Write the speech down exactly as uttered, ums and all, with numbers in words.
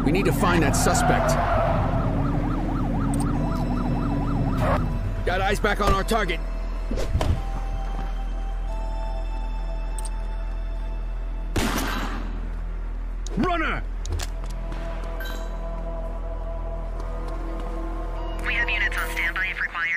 We need to find that suspect. Got eyes back on our target. Runner! We have units on standby if required.